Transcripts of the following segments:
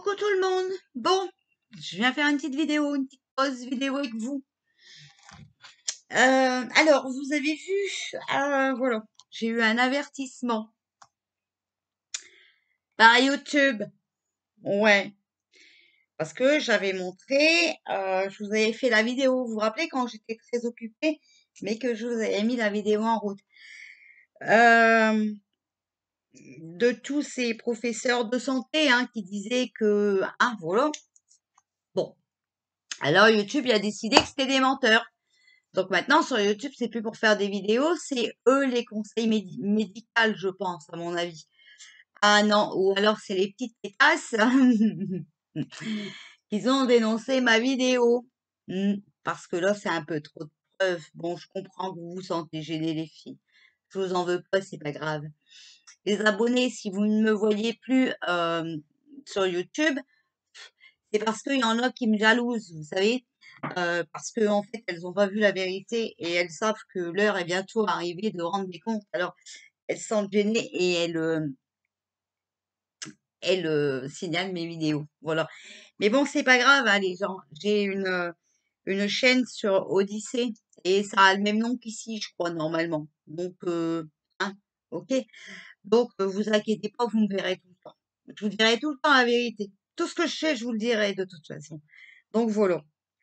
Coucou tout le monde. Bon, je viens faire une petite vidéo, une petite pause vidéo avec vous. Alors, vous avez vu, voilà, j'ai eu un avertissement par YouTube. Ouais, parce que j'avais montré, je vous avais fait la vidéo. Vous vous rappelez quand j'étais très occupée, mais que je vous avais mis la vidéo en route. De tous ces professeurs de santé qui disaient que, voilà. Bon, alors YouTube, il a décidé que c'était des menteurs. Donc maintenant, sur YouTube, c'est plus pour faire des vidéos, c'est eux les conseils médicaux, je pense, à mon avis. Ah non, ou alors c'est les petites pétasses qui ont dénoncé ma vidéo. Parce que là, c'est un peu trop de preuves. Bon, je comprends que vous vous sentez gênés, les filles. Je vous en veux pas, c'est pas grave. Les abonnés, si vous ne me voyez plus sur YouTube, c'est parce qu'il y en a qui me jalousent, vous savez. Parce que en fait, elles n'ont pas vu la vérité et elles savent que l'heure est bientôt arrivée de rendre des comptes. Alors, elles sont gênées et elles signalent mes vidéos. Voilà. Mais bon, c'est pas grave, les gens. J'ai une chaîne sur Odyssée et ça a le même nom qu'ici, je crois, normalement. Donc, ok. Donc, vous inquiétez pas, vous me verrez tout le temps. Je vous dirai tout le temps la vérité. Tout ce que je sais, je vous le dirai de toute façon. Donc, voilà.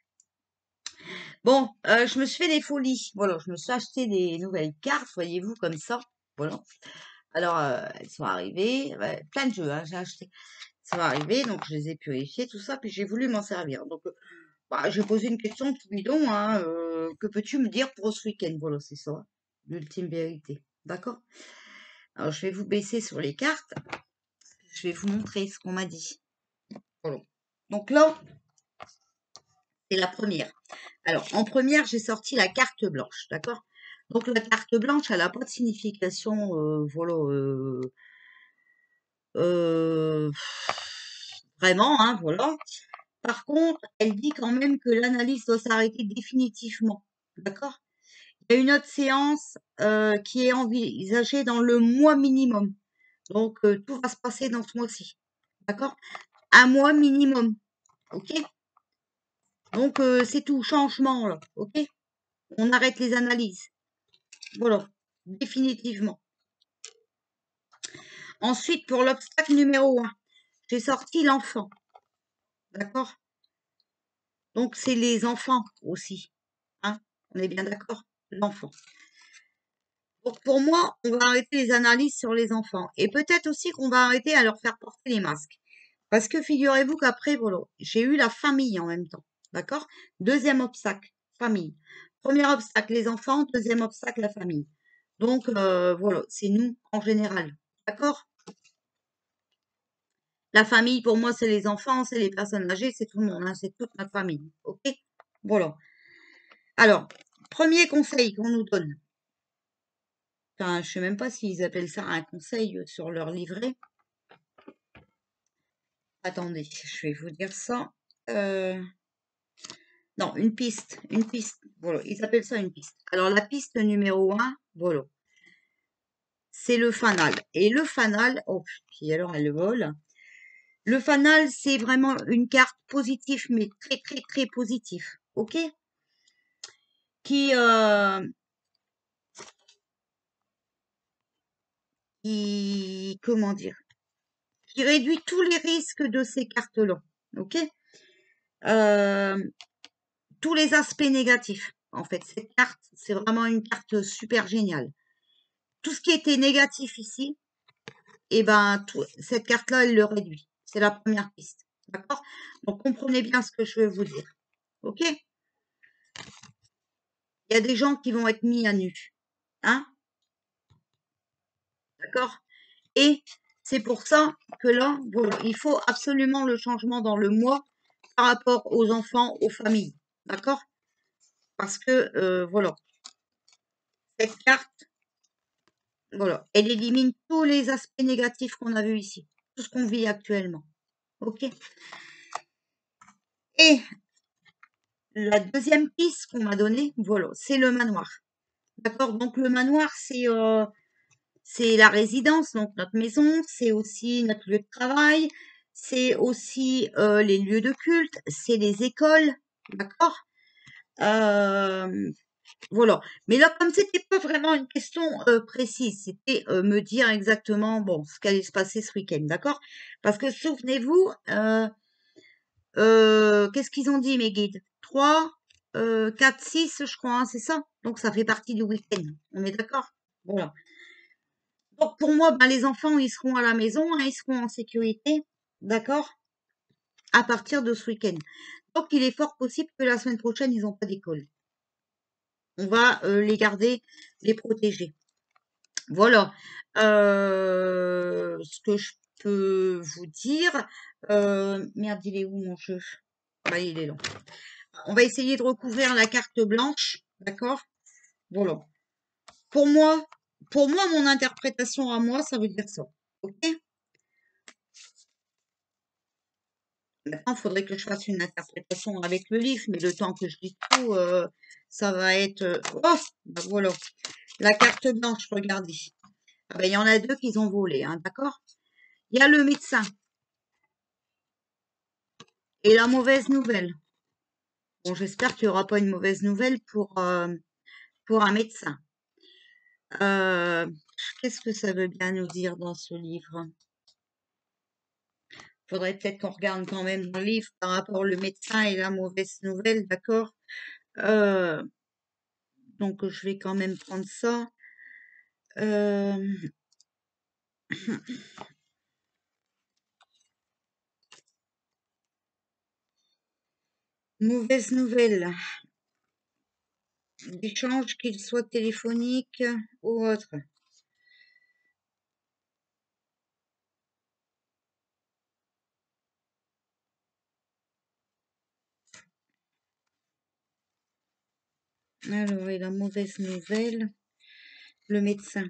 Bon, je me suis fait des folies. Voilà, je me suis acheté des nouvelles cartes, voyez-vous, comme ça. Voilà. Alors, elles sont arrivées. Ouais, plein de jeux, j'ai acheté. Elles sont arrivées, donc je les ai purifiées, tout ça, puis j'ai voulu m'en servir. Donc, j'ai posé une question tout bidon. Que peux-tu me dire pour ce week-end? Voilà, c'est ça. L'ultime vérité. D'accord? Alors, je vais vous baisser sur les cartes. Je vais vous montrer ce qu'on m'a dit. Voilà. Donc là, c'est la première. Alors, en première, j'ai sorti la carte blanche, d'accord? Donc, la carte blanche, elle n'a pas de signification, voilà, euh, vraiment, voilà. Par contre, elle dit quand même que l'analyse doit s'arrêter définitivement, d'accord? Il y a une autre séance qui est envisagée dans le mois minimum. Donc, tout va se passer dans ce mois-ci, d'accord? Un mois minimum, ok? Donc, c'est tout, changement, là, ok? On arrête les analyses. Voilà, définitivement. Ensuite, pour l'obstacle numéro 1, j'ai sorti l'enfant. D'accord? Donc, c'est les enfants aussi. On est bien d'accord? L'enfant. Donc, pour moi, on va arrêter les analyses sur les enfants. Et peut-être aussi qu'on va arrêter à leur faire porter les masques. Parce que figurez-vous qu'après, voilà, j'ai eu la famille en même temps. D'accord? Deuxième obstacle, famille. Premier obstacle, les enfants. Deuxième obstacle, la famille. Donc, voilà, c'est nous en général. D'accord? La famille, pour moi, c'est les enfants, c'est les personnes âgées, c'est tout le monde, c'est toute notre famille. Ok? Voilà. Alors, premier conseil qu'on nous donne. Enfin, je sais même pas s'ils appellent ça un conseil sur leur livret. Attendez, je vais vous dire ça. Non, une piste, une piste. Voilà, ils appellent ça une piste. Alors, la piste numéro 1, voilà. C'est le fanal. Et le fanal, oh, puis alors elle vole. Le fanal, c'est vraiment une carte positive, mais très, très, très positive. Ok? Qui comment dire, qui réduit tous les risques de ces cartes-là. Ok? Tous les aspects négatifs. En fait, cette carte, c'est vraiment une carte super géniale. Tout ce qui était négatif ici, et ben, cette carte-là, elle le réduit. C'est la première piste. D'accord? Donc, comprenez bien ce que je veux vous dire. Ok? Il y a des gens qui vont être mis à nu. D'accord? Et c'est pour ça que là, voilà, il faut absolument le changement dans le mois par rapport aux enfants, aux familles. D'accord? Parce que, voilà, cette carte, voilà, elle élimine tous les aspects négatifs qu'on a vus ici. Tout ce qu'on vit actuellement. OK? Et la deuxième piste qu'on m'a donnée, voilà, c'est le manoir. D'accord? Donc, le manoir, c'est la résidence, donc notre maison, c'est aussi notre lieu de travail, c'est aussi les lieux de culte, c'est les écoles, d'accord? Voilà. Mais là, comme c'était pas vraiment une question précise, c'était me dire exactement bon ce qu'allait se passer ce week-end, d'accord? Parce que souvenez-vous, qu'est-ce qu'ils ont dit mes guides? 3, 4, 6, je crois, hein, c'est ça? Donc ça fait partie du week-end. On est d'accord? Voilà. Donc pour moi, ben, les enfants, ils seront à la maison, hein, ils seront en sécurité, d'accord? À partir de ce week-end. Donc il est fort possible que la semaine prochaine, ils n'ont pas d'école. On va les garder, les protéger. Voilà. Ce que je peux vous dire. Merde, il est où mon jeu? Ah, il est là. On va essayer de recouvrir la carte blanche. D'accord? Voilà. Pour moi, mon interprétation à moi, ça veut dire ça. Ok? Maintenant, il faudrait que je fasse une interprétation avec le livre, mais le temps que je lis tout, ça va être... Oh! Ben voilà. La carte blanche, regardez. Ah ben, il y en a deux qu'ils ont volé, hein, d'accord? Il y a le médecin et la mauvaise nouvelle. Bon, j'espère qu'il n'y aura pas une mauvaise nouvelle pour un médecin. Qu'est-ce que ça veut bien nous dire dans ce livre? Faudrait peut-être qu'on regarde quand même dans le livre par rapport au médecin et la mauvaise nouvelle, d'accord? Euh, donc, je vais quand même prendre ça. Mauvaise nouvelle. D'échange, qu'il soit téléphonique ou autre. Alors, et la mauvaise nouvelle, le médecin.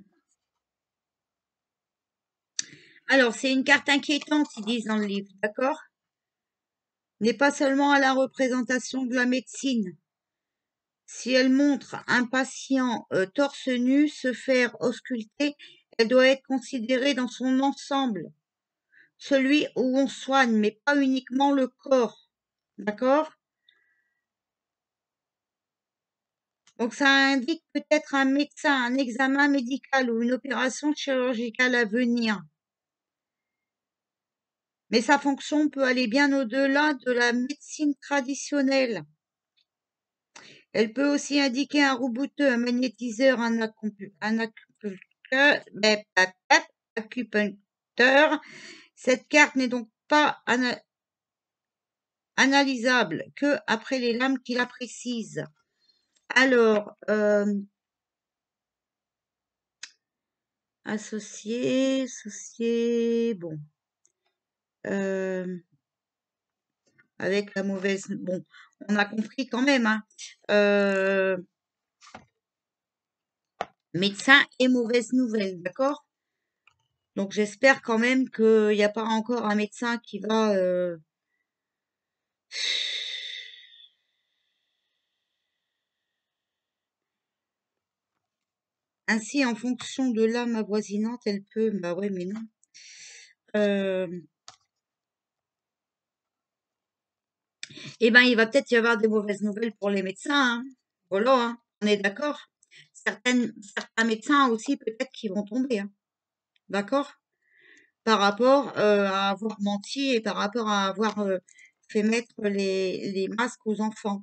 Alors, c'est une carte inquiétante, ils disent dans le livre, d'accord? N'est pas seulement à la représentation de la médecine. Si elle montre un patient torse nu se faire ausculter, elle doit être considérée dans son ensemble, celui où on soigne, mais pas uniquement le corps. D'accord? Donc ça indique peut-être un médecin, un examen médical ou une opération chirurgicale à venir. Mais sa fonction peut aller bien au-delà de la médecine traditionnelle. Elle peut aussi indiquer un robouteux, un magnétiseur, un acupuncteur. Cette carte n'est donc pas analysable que après les lames qui la précisent. Alors, associé, bon. Avec la mauvaise... Bon, on a compris quand même, hein. Médecin et mauvaise nouvelle, d'accord? Donc j'espère quand même qu'il n'y a pas encore un médecin qui va... Ainsi, en fonction de l'âme avoisinante, elle peut... Bah ouais, mais non. Eh ben, il va peut-être y avoir des mauvaises nouvelles pour les médecins, hein. Voilà, hein. On est d'accord? Certains médecins aussi, peut-être qu'ils vont tomber, hein. D'accord? Par rapport à avoir menti et par rapport à avoir fait mettre les masques aux enfants.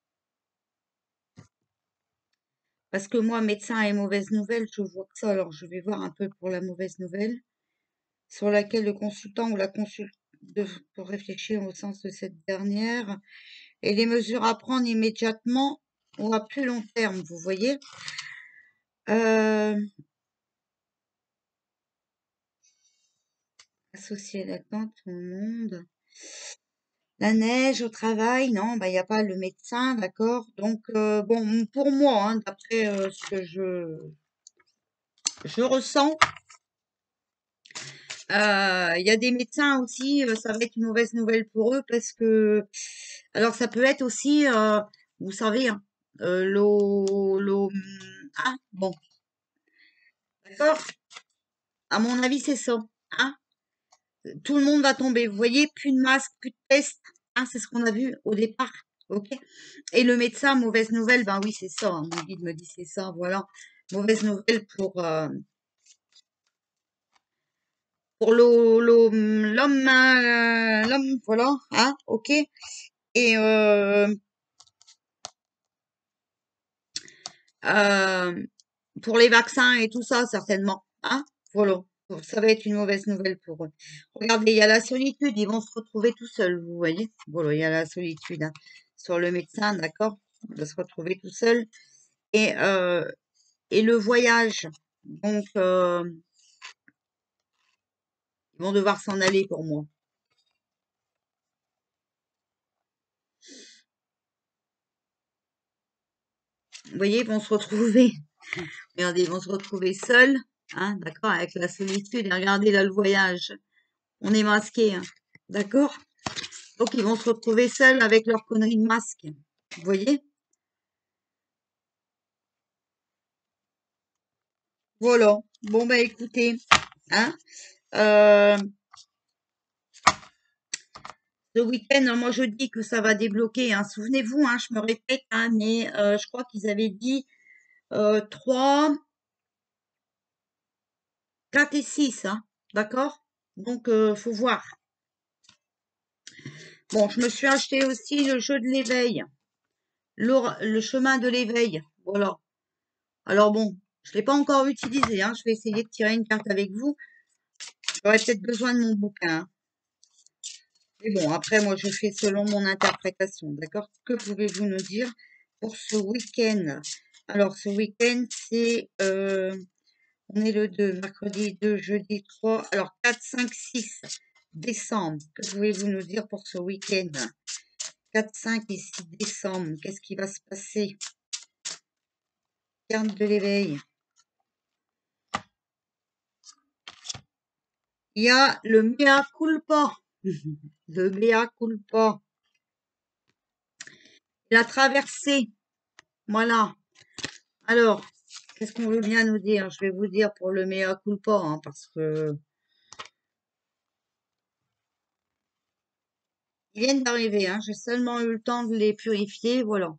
Parce que moi, médecin et mauvaise nouvelle, je vois que ça. Alors, je vais voir un peu pour la mauvaise nouvelle, sur laquelle le consultant ou la consulte pour réfléchir au sens de cette dernière, et les mesures à prendre immédiatement ou à plus long terme, vous voyez. Associer l'attente au monde. La neige au travail, non, bah, il n'y a pas le médecin, d'accord. Donc, bon, pour moi, hein, d'après ce que je ressens, il y a des médecins aussi, ça va être une mauvaise nouvelle pour eux parce que, alors ça peut être aussi, vous savez, hein, ah, bon, d'accord. À mon avis, c'est ça, hein. tout le monde va tomber. Vous voyez, plus de masque, plus de test. Hein, c'est ce qu'on a vu au départ. Ok. Et le médecin, mauvaise nouvelle, ben oui, c'est ça. Hein, mon guide me dit c'est ça. Voilà, mauvaise nouvelle pour l'homme, l'homme, voilà. Hein, ok. Et euh, pour les vaccins et tout ça, certainement. Hein, voilà. Ça va être une mauvaise nouvelle pour eux. Regardez, il y a la solitude, ils vont se retrouver tout seuls, vous voyez. Voilà, il y a la solitude, hein. Sur le médecin, d'accord? Il va se retrouver tout seul. Et, euh, et le voyage. Donc, ils vont devoir s'en aller pour moi. Vous voyez, ils vont se retrouver. Regardez, ils vont se retrouver seuls, hein, d'accord, avec la solitude. Et regardez là le voyage. On est masqué, hein, d'accord? Donc, ils vont se retrouver seuls avec leur connerie de masque. Vous voyez? Voilà. Bon, bah écoutez, hein, euh, ce week-end, moi je dis que ça va débloquer. Hein. Souvenez-vous, hein, je me répète, hein, mais je crois qu'ils avaient dit 3, 4 et 6. Hein, d'accord? Donc, faut voir. Bon, je me suis acheté aussi le jeu de l'éveil, le chemin de l'éveil. Voilà. Alors bon, je l'ai pas encore utilisé. Hein. Je vais essayer de tirer une carte avec vous. J'aurais peut-être besoin de mon bouquin. Hein. Mais bon, après, moi, je fais selon mon interprétation. D'accord? Que pouvez-vous nous dire pour ce week-end? Alors, ce week-end, c'est... on est le 2, mercredi 2, jeudi 3. Alors, 4, 5, 6 décembre. Que pouvez-vous nous dire pour ce week-end? 4, 5 et 6 décembre. Qu'est-ce qui va se passer? Carte de l'éveil. Il y a le mea culpa. Le mea culpa. La traversée. Voilà. Alors, qu'est-ce qu'on veut bien nous dire? Je vais vous dire pour le mea culpa, hein, parce que ils viennent d'arriver, hein, j'ai seulement eu le temps de les purifier, voilà.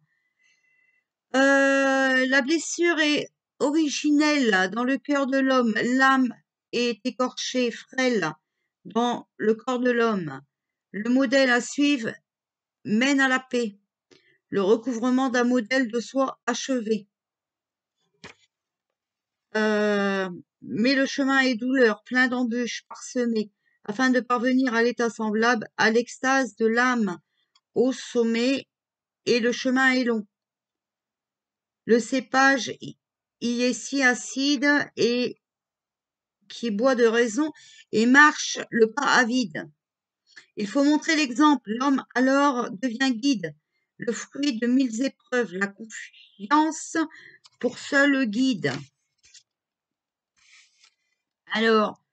La blessure est originelle dans le cœur de l'homme. L'âme est écorchée, frêle dans le corps de l'homme. Le modèle à suivre mène à la paix. Le recouvrement d'un modèle de soi achevé. Mais le chemin est douleur, plein d'embûches parsemées, afin de parvenir à l'état semblable à l'extase de l'âme au sommet, et le chemin est long. Le cépage y est si acide et qui boit de raison et marche le pas avide. Il faut montrer l'exemple. L'homme alors devient guide, le fruit de 1000 épreuves, la confiance pour seul guide. Alors,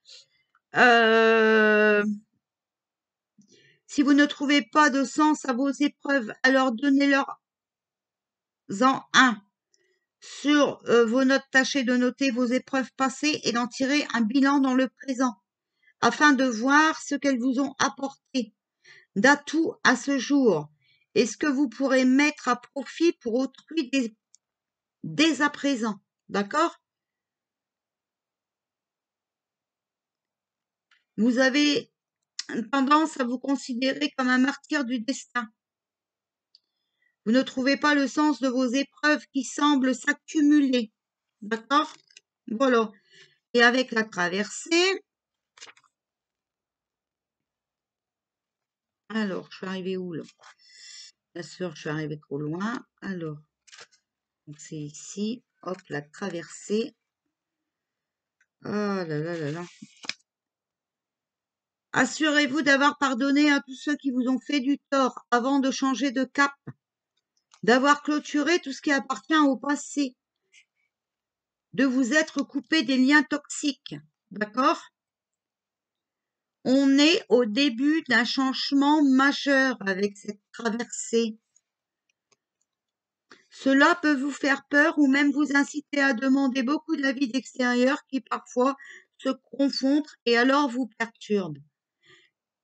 si vous ne trouvez pas de sens à vos épreuves, alors donnez-leur-en un. Sur vos notes, tâchez de noter vos épreuves passées et d'en tirer un bilan dans le présent, afin de voir ce qu'elles vous ont apporté d'atouts à ce jour et ce que vous pourrez mettre à profit pour autrui dès à présent. D'accord? Vous avez tendance à vous considérer comme un martyr du destin. Vous ne trouvez pas le sens de vos épreuves qui semblent s'accumuler. D'accord? Voilà. Et avec la traversée, alors, je suis arrivée où là? Bien sûr, je suis arrivée trop loin. Alors, c'est ici. Hop, la traversée. Ah là là là là. Assurez-vous d'avoir pardonné à tous ceux qui vous ont fait du tort avant de changer de cap, d'avoir clôturé tout ce qui appartient au passé, de vous être coupé des liens toxiques. D'accord? On est au début d'un changement majeur avec cette traversée. Cela peut vous faire peur ou même vous inciter à demander beaucoup d'avis d'extérieur qui parfois se confondent et alors vous perturbent.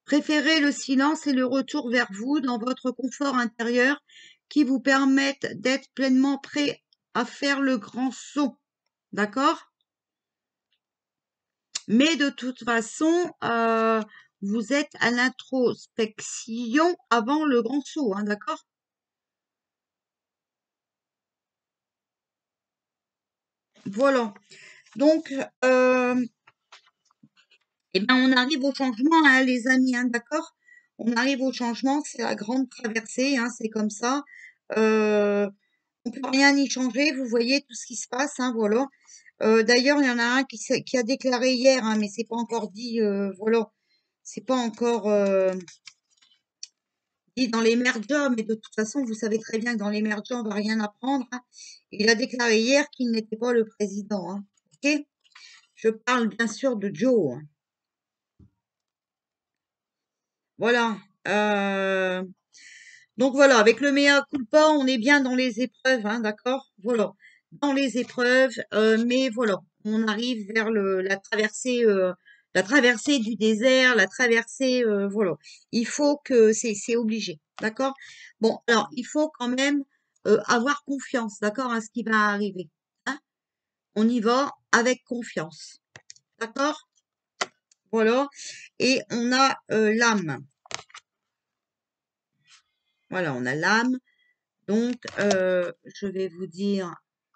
Préférez le silence et le retour vers vous dans votre confort intérieur qui vous permettent d'être pleinement prêt à faire le grand saut. D'accord? Mais de toute façon, vous êtes à l'introspection avant le grand saut, hein, d'accord? Voilà. Donc, eh ben, on arrive au changement, hein, les amis, hein, d'accord? On arrive au changement, c'est la grande traversée, hein, c'est comme ça. On peut rien y changer, vous voyez tout ce qui se passe, hein, voilà. D'ailleurs, il y en a un qui a déclaré hier, hein, mais c'est pas encore dit, voilà, c'est pas encore dit dans les merdias, mais de toute façon, vous savez très bien que dans les merdias, on va rien apprendre, hein. Il a déclaré hier qu'il n'était pas le président, hein, ok? Je parle bien sûr de Joe, hein. Voilà. Donc voilà, avec le mea culpa, on est bien dans les épreuves, hein, d'accord? Voilà, dans les épreuves, mais voilà, on arrive vers la traversée du désert, la traversée, voilà. Il faut que c'est obligé, d'accord? Bon, alors il faut quand même avoir confiance, d'accord, à ce qui va arriver, hein? On y va avec confiance, d'accord? Voilà, et on a l'âme. Voilà, on a l'âme. Donc, je vais vous dire,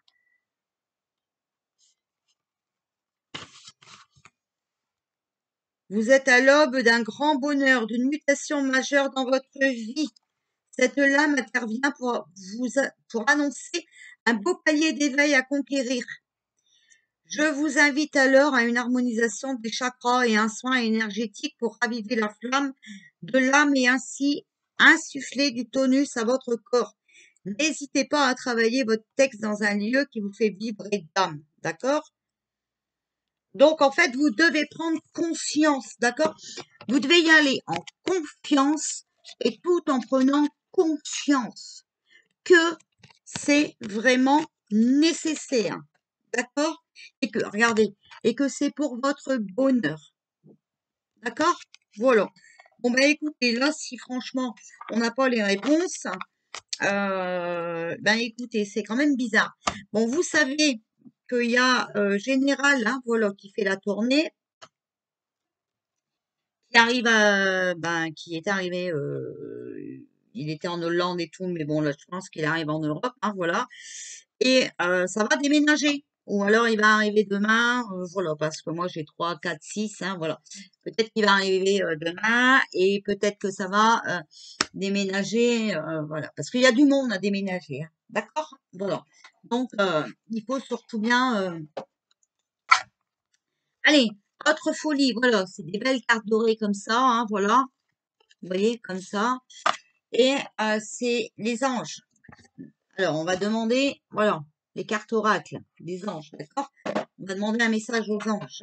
vous êtes à l'aube d'un grand bonheur, d'une mutation majeure dans votre vie. Cette lame intervient pour annoncer un beau palier d'éveil à conquérir. Je vous invite alors à une harmonisation des chakras et un soin énergétique pour raviver la flamme de l'âme et ainsi insuffler du tonus à votre corps. N'hésitez pas à travailler votre texte dans un lieu qui vous fait vibrer d'âme, d'accord? Donc, en fait, vous devez prendre conscience, d'accord? Vous devez y aller en confiance et tout en prenant conscience que c'est vraiment nécessaire, d'accord? Et que, regardez, et que c'est pour votre bonheur, d'accord? Voilà. Bon, ben écoutez, là, si franchement, on n'a pas les réponses, ben écoutez, c'est quand même bizarre. Bon, vous savez qu'il y a Général, hein, voilà, qui fait la tournée, qui arrive qui est arrivé, il était en Hollande et tout, mais bon, là, je pense qu'il arrive en Europe, hein, voilà. Et ça va déménager. Ou alors il va arriver demain, voilà, parce que moi j'ai 3, 4, 6, hein, voilà. Peut-être qu'il va arriver demain et peut-être que ça va déménager, voilà. Parce qu'il y a du monde à déménager, hein, d'accord? Voilà. Donc, il faut surtout bien allez, autre folie, voilà, c'est des belles cartes dorées comme ça, hein, voilà. Vous voyez, comme ça. Et c'est les anges. Alors, on va demander, voilà, les cartes oracles, des anges, d'accord? On va demander un message aux anges.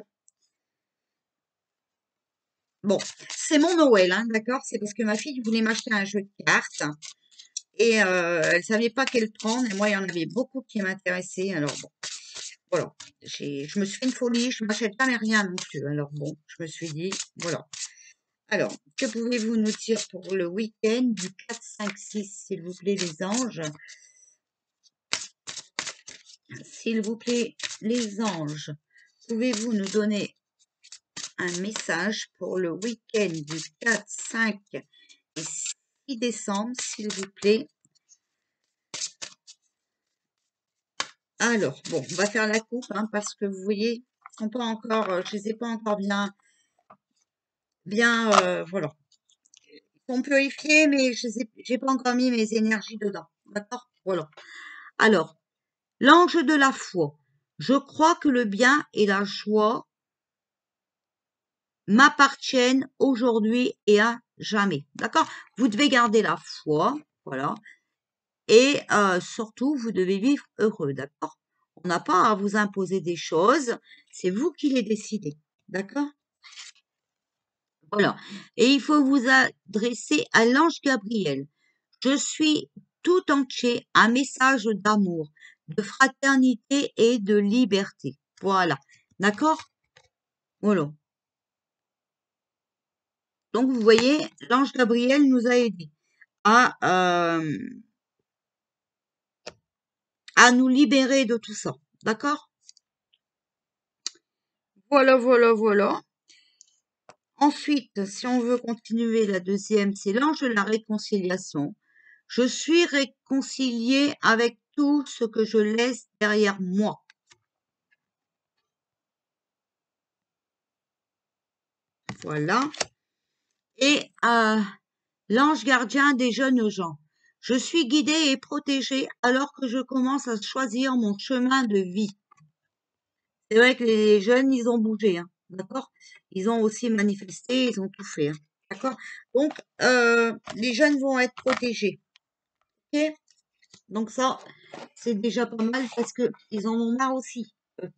Bon, c'est mon Noël, hein, d'accord? C'est parce que ma fille voulait m'acheter un jeu de cartes et elle savait pas quel prendre. Et moi, il y en avait beaucoup qui m'intéressaient. Alors bon, voilà. Je me suis fait une folie, je m'achète jamais rien non plus. Alors bon, je me suis dit, voilà. Alors, que pouvez-vous nous dire pour le week-end du 4, 5, 6, s'il vous plaît, les anges? S'il vous plaît, les anges, pouvez-vous nous donner un message pour le week-end du 4, 5 et 6 décembre, s'il vous plaît? Alors, bon, on va faire la coupe, hein, parce que vous voyez, ils sont pas encore, je les ai pas encore voilà. Ils sont purifiés, mais j'ai pas encore mis mes énergies dedans. D'accord? Voilà. Alors, l'ange de la foi. Je crois que le bien et la joie m'appartiennent aujourd'hui et à jamais. D'accord? Vous devez garder la foi, voilà. Et surtout, vous devez vivre heureux, d'accord? On n'a pas à vous imposer des choses, c'est vous qui les décidez, d'accord? Voilà. Et il faut vous adresser à l'ange Gabriel. Je suis tout entier un message d'amour, de fraternité et de liberté. Voilà. D'accord? Voilà. Donc, vous voyez, l'ange Gabriel nous a aidés à nous libérer de tout ça. D'accord? Voilà, voilà, voilà. Ensuite, si on veut continuer, la deuxième, c'est l'ange de la réconciliation. Je suis réconcilié avec tout ce que je laisse derrière moi. Voilà. Et l'ange gardien des jeunes gens. Je suis guidé et protégé alors que je commence à choisir mon chemin de vie. C'est vrai que les jeunes, ils ont bougé, hein, d'accord? Ils ont aussi manifesté, ils ont tout fait, hein, d'accord? Donc, les jeunes vont être protégés, ok? Donc ça, c'est déjà pas mal parce que ils en ont marre aussi, eux.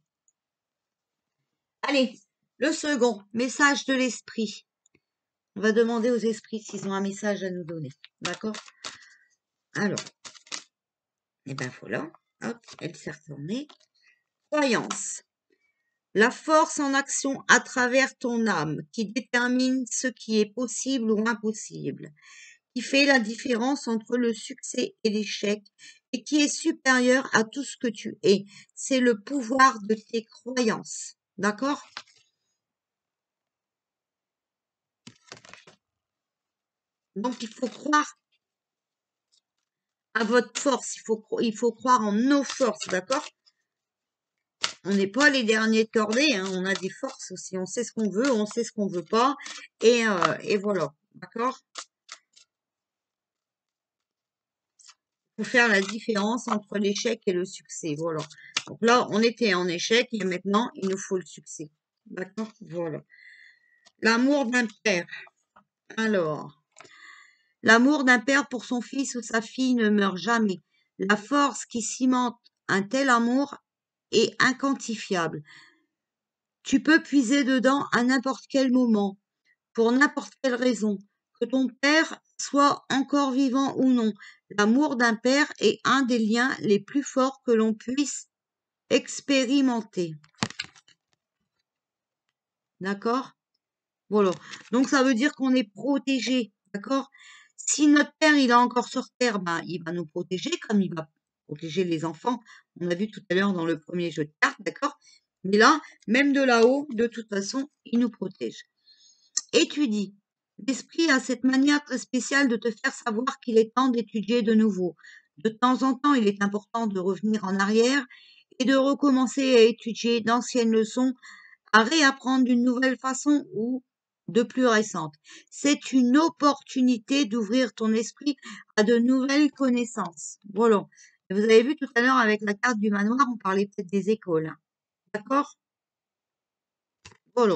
Allez, le second, message de l'esprit. On va demander aux esprits s'ils ont un message à nous donner, d'accord? Alors, et ben voilà, hop, elle s'est retournée. Croyance. La force en action à travers ton âme qui détermine ce qui est possible ou impossible, qui fait la différence entre le succès et l'échec et qui est supérieur à tout ce que tu es. C'est le pouvoir de tes croyances. D'accord? Donc, il faut croire à votre force. Il faut croire en nos forces. D'accord? On n'est pas les derniers tordés, hein, on a des forces aussi. On sait ce qu'on veut, on sait ce qu'on veut pas. Et voilà. D'accord? Faut faire la différence entre l'échec et le succès. Voilà. Donc là, on était en échec et maintenant, il nous faut le succès. D'accord? Voilà. L'amour d'un père. Alors, l'amour d'un père pour son fils ou sa fille ne meurt jamais. La force qui cimente un tel amour est inquantifiable. Tu peux puiser dedans à n'importe quel moment, pour n'importe quelle raison, que ton père soit encore vivant ou non. L'amour d'un père est un des liens les plus forts que l'on puisse expérimenter. D'accord? Voilà. Donc, ça veut dire qu'on est protégé. D'accord? Si notre père, il est encore sur terre, ben, il va nous protéger comme il va protéger les enfants. On a vu tout à l'heure dans le premier jeu de cartes. D'accord? Mais là, même de là-haut, de toute façon, il nous protège. Étudie. L'esprit a cette manière très spéciale de te faire savoir qu'il est temps d'étudier de nouveau. De temps en temps, il est important de revenir en arrière et de recommencer à étudier d'anciennes leçons, à réapprendre d'une nouvelle façon ou de plus récente. C'est une opportunité d'ouvrir ton esprit à de nouvelles connaissances. Voilà. Et vous avez vu tout à l'heure avec la carte du manoir, on parlait peut-être des écoles, hein. D'accord? Voilà.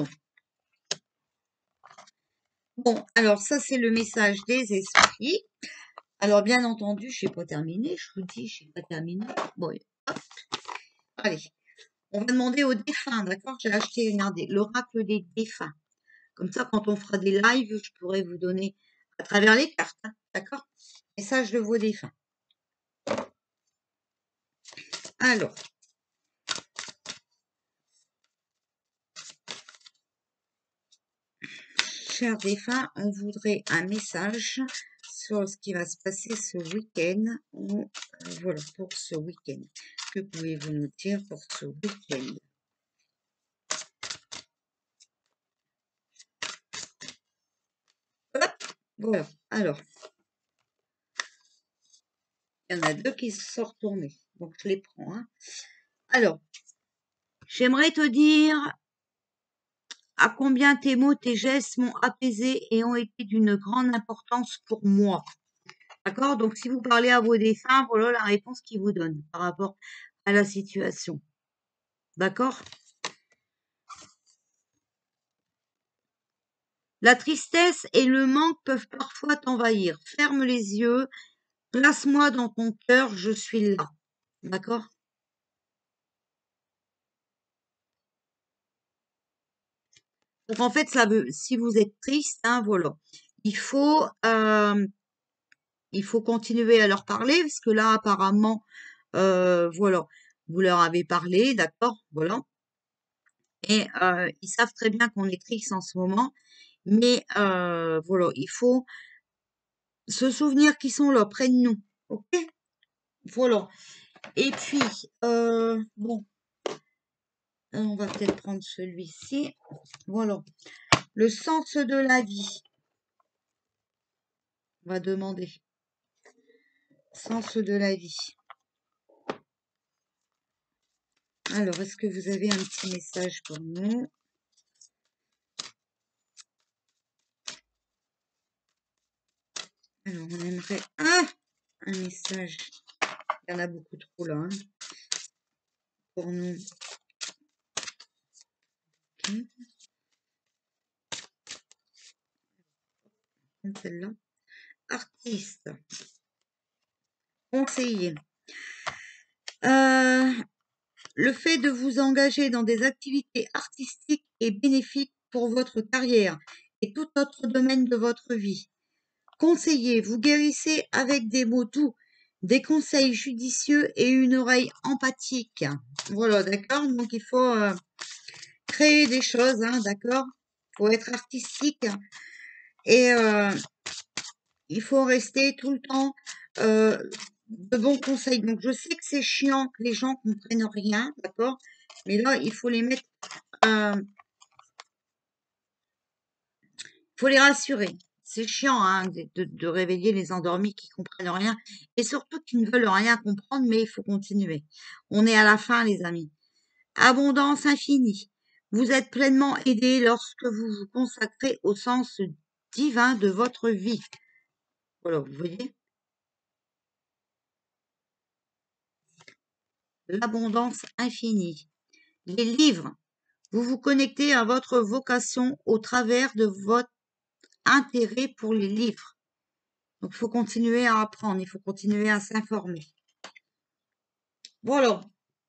Bon, alors ça, c'est le message des esprits. Alors, bien entendu, je n'ai pas terminé. Je vous dis, je n'ai pas terminé. Bon, hop. Allez, on va demander aux défunts, d'accord? J'ai acheté, regardez, l'oracle des défunts. Comme ça, quand on fera des lives, je pourrai vous donner à travers les cartes, hein, d'accord? Message de vos défunts. Alors, chers défunts, on voudrait un message sur ce qui va se passer ce week-end. Voilà, pour ce week-end. Que pouvez-vous nous dire pour ce week-end? Voilà, alors, il y en a deux qui se sont retournés, donc je les prends, hein. Alors, j'aimerais te dire à combien tes mots, tes gestes m'ont apaisé et ont été d'une grande importance pour moi. D'accord? Donc, si vous parlez à vos défunts, voilà la réponse qu'ils vous donnent par rapport à la situation. D'accord? La tristesse et le manque peuvent parfois t'envahir. Ferme les yeux, place-moi dans ton cœur, je suis là. D'accord? Donc, en fait, ça veut, si vous êtes triste, hein, voilà. Il faut, il faut continuer à leur parler, parce que là, apparemment, voilà, vous leur avez parlé, d'accord, voilà. Et ils savent très bien qu'on est triste en ce moment. Mais voilà, il faut se souvenir qu'ils sont là, près de nous. Ok? Voilà. Et puis, bon, on va peut-être prendre celui-ci. Voilà. Le sens de la vie. On va demander. Sens de la vie. Alors, est-ce que vous avez un petit message pour nous? Alors, on aimerait un message. Il y en a beaucoup trop là. Hein, pour nous. Okay. Celle-là. Artiste. Conseiller. Le fait de vous engager dans des activités artistiques est bénéfique pour votre carrière et tout autre domaine de votre vie. Conseiller, vous guérissez avec des mots doux, des conseils judicieux et une oreille empathique. Voilà, d'accord? Donc il faut créer des choses, hein, d'accord? Il faut être artistique et il faut rester tout le temps de bons conseils. Donc je sais que c'est chiant que les gens comprennent rien, d'accord? Mais là, il faut les mettre, faut les rassurer. C'est chiant hein, de réveiller les endormis qui comprennent rien et surtout qui ne veulent rien comprendre, mais il faut continuer. On est à la fin, les amis. Abondance infinie. Vous êtes pleinement aidé lorsque vous vous consacrez au sens divin de votre vie. Voilà, vous voyez? L'abondance infinie. Les livres. Vous vous connectez à votre vocation au travers de votre intérêt pour les livres. Donc, il faut continuer à apprendre, il faut continuer à s'informer. Voilà.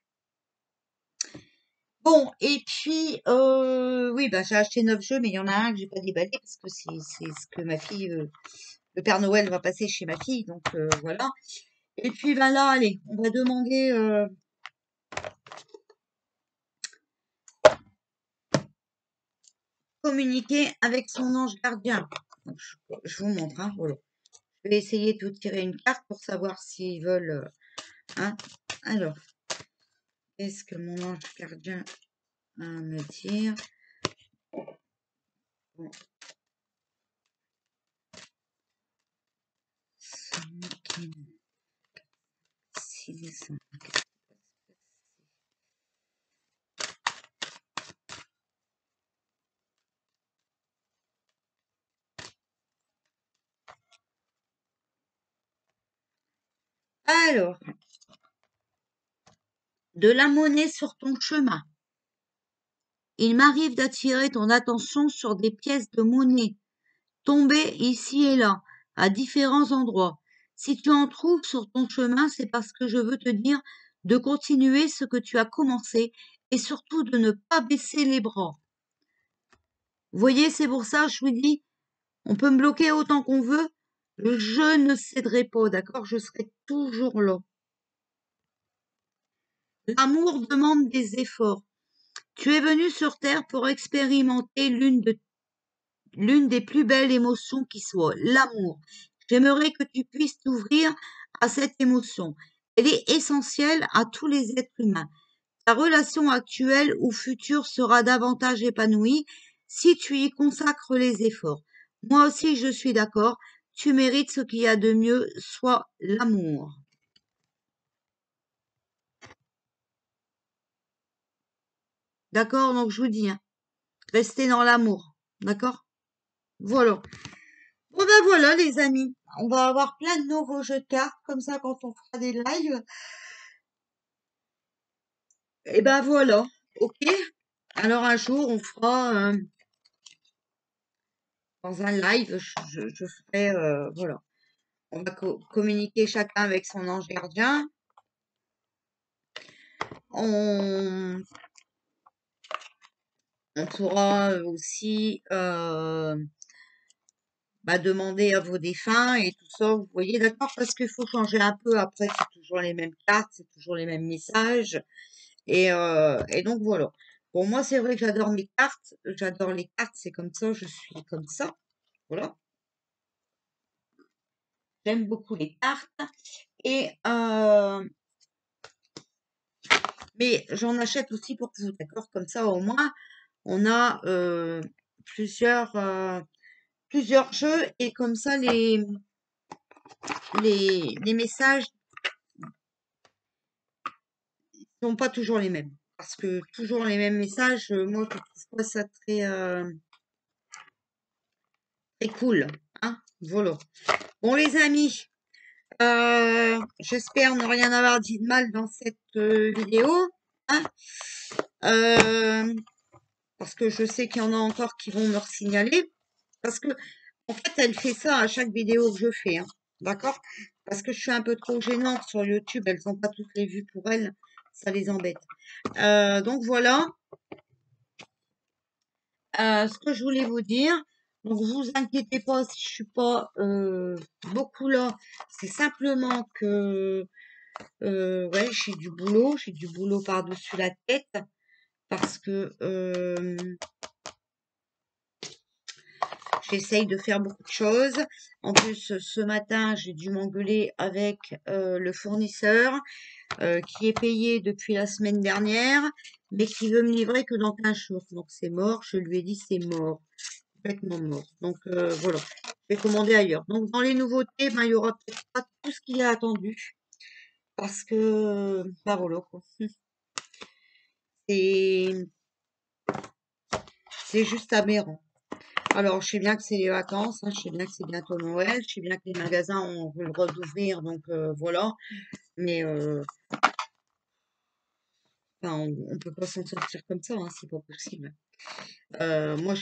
Bon, et puis, oui, bah, j'ai acheté 9 jeux, mais il y en a un que j'ai pas déballé parce que c'est ce que ma fille, le Père Noël va passer chez ma fille, donc voilà. Et puis, ben là, allez, on va demander communiquer avec son ange gardien. Donc, je vous montre, hein, voilà. Je vais essayer de vous tirer une carte pour savoir s'ils veulent, hein. Alors, qu'est-ce que mon ange gardien a à me dire? Bon. 6. Alors, de la monnaie sur ton chemin. Il m'arrive d'attirer ton attention sur des pièces de monnaie tombées ici et là, à différents endroits. Si tu en trouves sur ton chemin, c'est parce que je veux te dire de continuer ce que tu as commencé et surtout de ne pas baisser les bras. Vous voyez, c'est pour ça, je vous dis, on peut me bloquer autant qu'on veut, je ne céderai pas, d'accord? Je serai toujours là. L'amour demande des efforts. Tu es venu sur Terre pour expérimenter l'une des plus belles émotions qui soit, l'amour. J'aimerais que tu puisses t'ouvrir à cette émotion. Elle est essentielle à tous les êtres humains. Ta relation actuelle ou future sera davantage épanouie si tu y consacres les efforts. Moi aussi, je suis d'accord. Tu mérites ce qu'il y a de mieux, soit l'amour. D'accord? Donc, je vous dis, hein, restez dans l'amour. D'accord? Voilà. Bon ben voilà les amis, on va avoir plein de nouveaux jeux de cartes, comme ça quand on fera des lives. Et ben voilà, ok. Alors un jour on fera dans un live, je ferai, voilà. On va communiquer chacun avec son ange gardien. On, on pourra aussi demander à vos défunts et tout ça, vous voyez, d'accord? Parce qu'il faut changer un peu, après c'est toujours les mêmes cartes, c'est toujours les mêmes messages. Et donc voilà. Pour moi, c'est vrai que j'adore mes cartes. J'adore les cartes, c'est comme ça, je suis comme ça. Voilà. J'aime beaucoup les cartes. Et mais j'en achète aussi pour vous, d'accord? Comme ça, au moins, on a plusieurs, plusieurs jeux et comme ça, les messages sont pas toujours les mêmes. Parce que toujours les mêmes messages, moi, je trouve pas ça très cool. Hein? Voilà. Bon, les amis, j'espère ne rien avoir dit de mal dans cette vidéo. Hein? Euh, parce que je sais qu'il y en a encore qui vont me signaler. Parce que, en fait, elle fait ça à chaque vidéo que je fais. Hein. D'accord? Parce que je suis un peu trop gênante sur YouTube. Elles n'ont pas toutes les vues pour elles. Ça les embête. Donc voilà. Ce que je voulais vous dire. Donc vous inquiétez pas si je suis pas beaucoup là. C'est simplement que ouais, j'ai du boulot par-dessus la tête parce que j'essaye de faire beaucoup de choses. En plus, ce matin, j'ai dû m'engueuler avec le fournisseur qui est payé depuis la semaine dernière, mais qui veut me livrer que dans 15 jours. Donc c'est mort, je lui ai dit c'est mort, complètement mort. Donc voilà, je vais commander ailleurs. Donc dans les nouveautés, ben, il y aura peut-être pas tout ce qu'il a attendu, parce que, bah voilà quoi. C'est c'est juste aberrant. Alors, je sais bien que c'est les vacances, hein, je sais bien que c'est bientôt Noël, je sais bien que les magasins ont le droit d'ouvrir, donc voilà. Mais enfin, on peut pas s'en sortir comme ça, hein, c'est pas possible. Moi,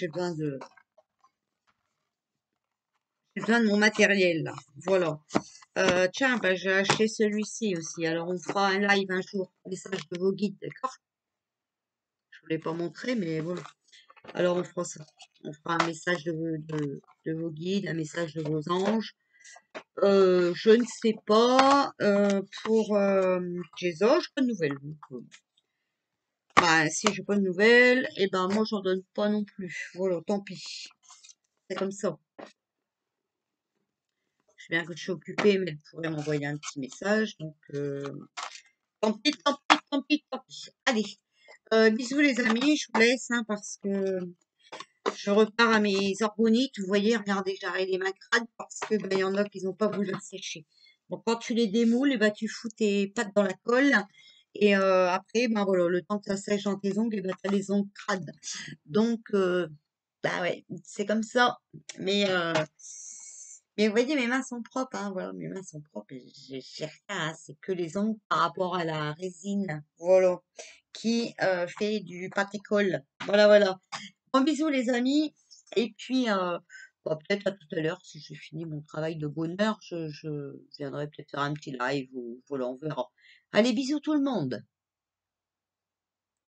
j'ai besoin de mon matériel, là. Voilà. Tiens, bah, j'ai acheté celui-ci aussi. Alors, on fera un live un jour, message de vos guides, d'accord? Je vous l'ai pas montré, mais voilà. Alors, on fera ça. On fera un message de vos guides, un message de vos anges. Je ne sais pas. Pour Jésus, j'ai pas de nouvelles. Donc, bah, si j'ai pas de nouvelles, et ben moi j'en donne pas non plus. Voilà, tant pis. C'est comme ça. Je sais bien que je suis occupée, mais elle pourrait m'envoyer un petit message. Donc, tant pis, tant pis, tant pis, tant pis. Allez, bisous les amis, je vous laisse hein, parce que je repars à mes orgonites. Vous voyez, regardez, j'arrête les mains crades parce que ben, il y en a qui n'ont pas voulu sécher. Donc quand tu les démoules, et ben, tu fous tes pattes dans la colle. Et après, ben voilà, le temps que ça sèche dans tes ongles, et ben, tu as les ongles crades. Donc, bah ouais, c'est comme ça. Mais vous voyez, mes mains sont propres, hein, voilà, mes mains sont propres. Et j'ai rien, hein, c'est que les ongles par rapport à la résine, voilà, qui fait du pâté-colle. Voilà, voilà. Bon bisous les amis. Et puis, bah, peut-être à tout à l'heure, si j'ai fini mon travail de bonne heure, je viendrai peut-être faire un petit live ou voilà, on verra. Allez, bisous tout le monde.